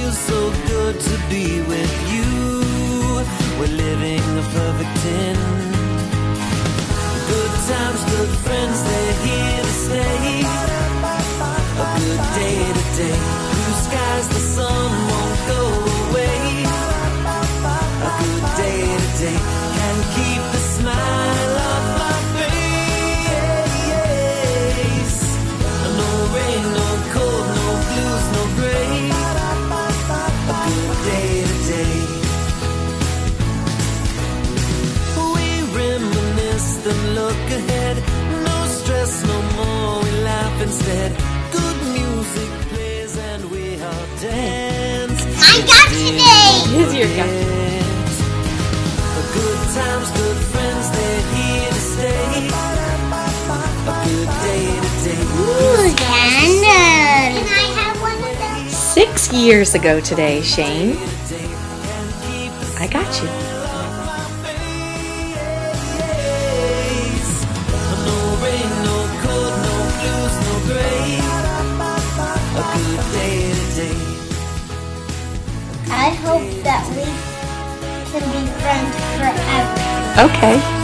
feels so good to be with you. We're living a perfect 10. Good times, good friends, they're here to stay. A good day today. Blue skies, the sun won't go away. A good day today. Can't keep the smile off my face. No rain, no cold, no blues, no gray. A good day today. We reminisce, then look ahead. No stress, no more, we laugh instead. Good music plays and we all dance. I got today! Here's your guy. Good times, good friends, they're here to stay. A good day today. Ooh, candles! Can I have one of them? 6 years ago today, Shane. I got you. No rain, no cold, no blues, no gray. A good day today. I hope that we can be friends forever. Okay.